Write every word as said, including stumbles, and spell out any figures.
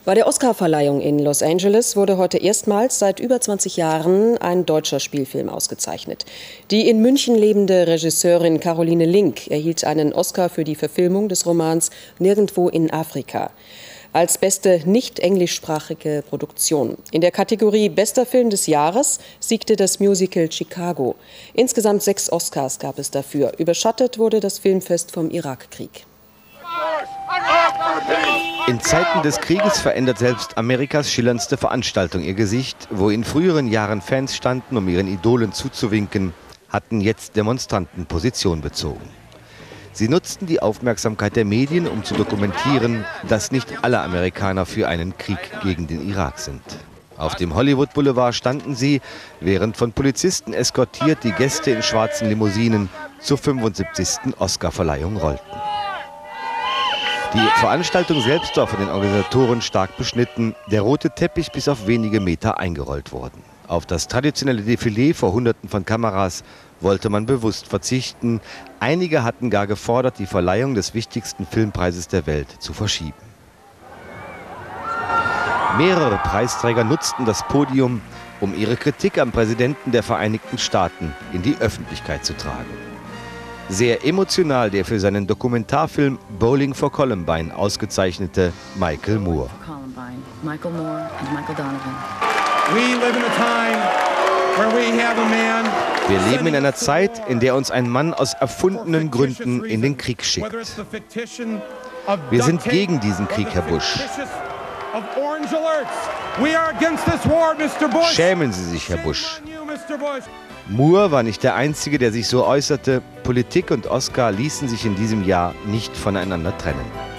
Bei der Oscarverleihung in Los Angeles wurde heute erstmals seit über zwanzig Jahren ein deutscher Spielfilm ausgezeichnet. Die in München lebende Regisseurin Caroline Link erhielt einen Oscar für die Verfilmung des Romans Nirgendwo in Afrika. Als beste nicht-englischsprachige Produktion. In der Kategorie Bester Film des Jahres siegte das Musical Chicago. Insgesamt sechs Oscars gab es dafür. Überschattet wurde das Filmfest vom Irakkrieg. In Zeiten des Krieges verändert selbst Amerikas schillerndste Veranstaltung ihr Gesicht. Wo in früheren Jahren Fans standen, um ihren Idolen zuzuwinken, hatten jetzt Demonstranten Position bezogen. Sie nutzten die Aufmerksamkeit der Medien, um zu dokumentieren, dass nicht alle Amerikaner für einen Krieg gegen den Irak sind. Auf dem Hollywood Boulevard standen sie, während von Polizisten eskortiert die Gäste in schwarzen Limousinen zur fünfundsiebzigsten Oscarverleihung rollten. Die Veranstaltung selbst war von den Organisatoren stark beschnitten, der rote Teppich bis auf wenige Meter eingerollt worden. Auf das traditionelle Defilé vor Hunderten von Kameras wollte man bewusst verzichten. Einige hatten gar gefordert, die Verleihung des wichtigsten Filmpreises der Welt zu verschieben. Mehrere Preisträger nutzten das Podium, um ihre Kritik am Präsidenten der Vereinigten Staaten in die Öffentlichkeit zu tragen. Sehr emotional der für seinen Dokumentarfilm Bowling for Columbine ausgezeichnete Michael Moore. Michael Moore and Michael Donovan. Wir leben in einer Zeit, in der uns ein Mann aus erfundenen Gründen in den Krieg schickt. Wir sind gegen diesen Krieg, Herr Bush. Schämen Sie sich, Herr Bush. Moore war nicht der Einzige, der sich so äußerte. Politik und Oscar ließen sich in diesem Jahr nicht voneinander trennen.